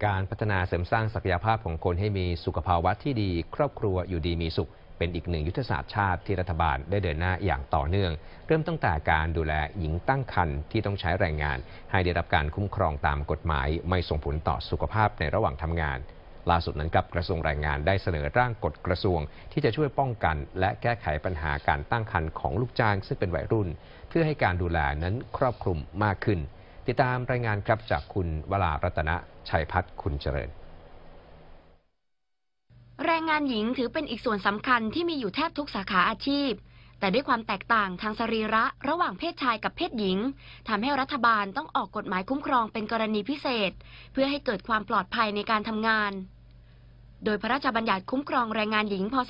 การพัฒนาเสริมสร้างศักยภาพของคนให้มีสุขภาวะที่ดีครอบครัวอยู่ดีมีสุขเป็นอีกหนึ่งยุทธศาสตร์ชาติที่รัฐบาลได้เดินหน้าอย่างต่อเนื่องเริ่มตั้งแต่การดูแลหญิงตั้งครรภ์ที่ต้องใช้แรงงานให้ได้รับการคุ้มครองตามกฎหมายไม่ส่งผลต่อสุขภาพในระหว่างทำงานล่าสุดนั้นกับกระทรวงแรงงานได้เสนอร่างกฎกระทรวงที่จะช่วยป้องกันและแก้ไขปัญหาการตั้งครรภ์ของลูกจ้างซึ่งเป็นวัยรุ่นเพื่อให้การดูแลนั้นครอบคลุมมากขึ้นติดตามรายงานครับจากคุณวรารัตนะชัยพัฒน์คุณเจริญแรงงานหญิงถือเป็นอีกส่วนสำคัญที่มีอยู่แทบทุกสาขาอาชีพแต่ด้วยความแตกต่างทางสรีระระหว่างเพศชายกับเพศหญิงทำให้รัฐบาลต้องออกกฎหมายคุ้มครองเป็นกรณีพิเศษเพื่อให้เกิดความปลอดภัยในการทำงานโดยพระราชบัญญัติคุ้มครองแรงงานหญิงพ.ศ.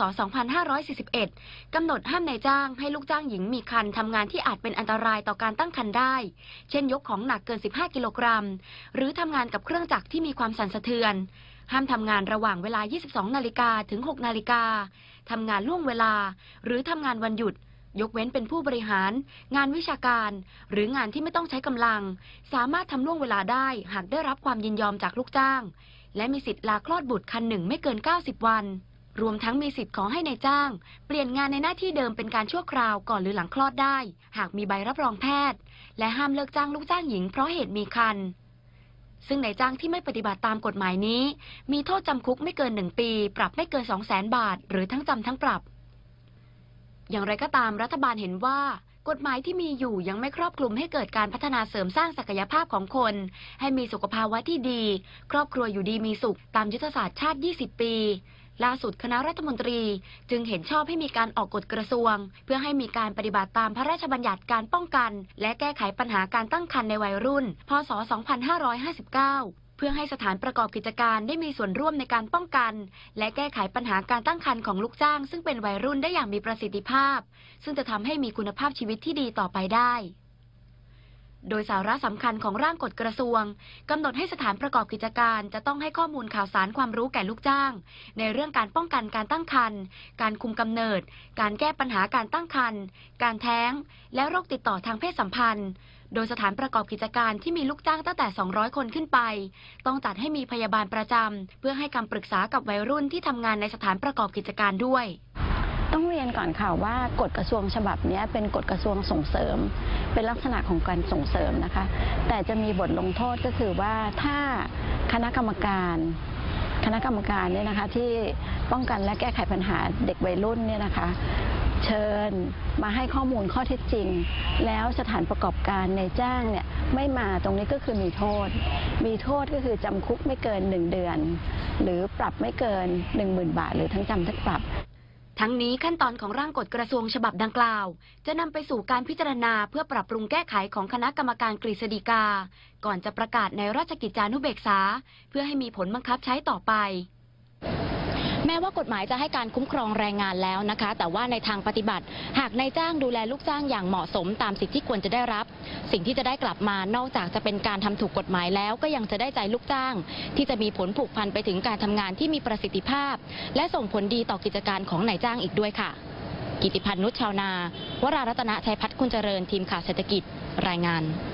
2541 กำหนดห้ามนายจ้างให้ลูกจ้างหญิงมีครรภ์ทำงานที่อาจเป็นอันตรายต่อการตั้งครรภ์ได้เช่นยกของหนักเกิน 15 กิโลกรัมหรือทำงานกับเครื่องจักรที่มีความสั่นสะเทือนห้ามทำงานระหว่างเวลา 22 นาฬิกาถึง 6 นาฬิกาทำงานล่วงเวลาหรือทำงานวันหยุดยกเว้นเป็นผู้บริหารงานวิชาการหรืองานที่ไม่ต้องใช้กำลังสามารถทำล่วงเวลาได้หากได้รับความยินยอมจากลูกจ้างและมีสิทธิ์ลาคลอดบุตรครรภ์หนึ่งไม่เกิน 90 วันรวมทั้งมีสิทธิ์ขอให้นายจ้างเปลี่ยนงานในหน้าที่เดิมเป็นการชั่วคราวก่อนหรือหลังคลอดได้หากมีใบรับรองแพทย์และห้ามเลิกจ้างลูกจ้างหญิงเพราะเหตุมีครรภ์ซึ่งนายจ้างที่ไม่ปฏิบัติตามกฎหมายนี้มีโทษจำคุกไม่เกิน1 ปีปรับไม่เกิน 200,000 บาทหรือทั้งจำทั้งปรับอย่างไรก็ตามรัฐบาลเห็นว่ากฎหมายที่มีอยู่ยังไม่ครอบคลุมให้เกิดการพัฒนาเสริมสร้างศักยภาพของคนให้มีสุขภาวะที่ดีครอบครัวอยู่ดีมีสุขตามยุทธศาสตร์ชาติ 20 ปีล่าสุดคณะรัฐมนตรีจึงเห็นชอบให้มีการออกกฎกระทรวงเพื่อให้มีการปฏิบัติตามพระราชบัญญัติการป้องกันและแก้ไขปัญหาการตั้งครรภ์ในวัยรุ่นพ.ศ. 2559เพื่อให้สถานประกอบกิจการได้มีส่วนร่วมในการป้องกันและแก้ไขปัญหาการตั้งครรภ์ของลูกจ้างซึ่งเป็นวัยรุ่นได้อย่างมีประสิทธิภาพซึ่งจะทำให้มีคุณภาพชีวิตที่ดีต่อไปได้โดยสาระสำคัญของร่างกฎกระทรวงกำหนดให้สถานประกอบกิจการจะต้องให้ข้อมูลข่าวสารความรู้แก่ลูกจ้างในเรื่องการป้องกันการตั้งครรภ์การคุมกำเนิดการแก้ปัญหาการตั้งครรภ์การแท้งและโรคติดต่อทางเพศสัมพันธ์โดยสถานประกอบกิจการที่มีลูกจ้างตั้งแต่200 คนขึ้นไปต้องจัดให้มีพยาบาลประจำเพื่อให้คำปรึกษากับวัยรุ่นที่ทำงานในสถานประกอบกิจการด้วยต้องเรียนก่อนค่ะว่ากฎกระทรวงฉบับนี้เป็นกฎกระทรวงส่งเสริมเป็นลักษณะของการส่งเสริมนะคะแต่จะมีบทลงโทษก็คือว่าถ้าคณะกรรมการเนี่ยนะคะที่ป้องกันและแก้ไขปัญหาเด็กวัยรุ่นเนี่ยนะคะเชิญมาให้ข้อมูลข้อเท็จจริงแล้วสถานประกอบการในจ้างเนี่ยไม่มาตรงนี้ก็คือมีโทษก็คือจำคุกไม่เกิน1 เดือนหรือปรับไม่เกิน 10,000 บาทหรือทั้งจำทั้งปรับทั้งนี้ขั้นตอนของร่างกฎกระทรวงฉบับดังกล่าวจะนำไปสู่การพิจารณาเพื่อปรับปรุงแก้ไขของคณะกรรมการกฤษฎีกาก่อนจะประกาศในราชกิจจานุเบกษาเพื่อให้มีผลบังคับใช้ต่อไปแม้ว่ากฎหมายจะให้การคุ้มครองแรงงานแล้วนะคะแต่ว่าในทางปฏิบัติหากนายจ้างดูแลลูกจ้างอย่างเหมาะสมตามสิทธิที่ควรจะได้รับสิ่งที่จะได้กลับมานอกจากจะเป็นการทำถูกกฎหมายแล้วก็ยังจะได้ใจลูกจ้างที่จะมีผลผูกพันไปถึงการทำงานที่มีประสิทธิภาพและส่งผลดีต่อกิจการของนายจ้างอีกด้วยค่ะกิติพันธ์ นุชชาวนาวรารัตนะชัยพัฒน์ คุณเจริญทีมข่าวเศรษฐกิจรายงาน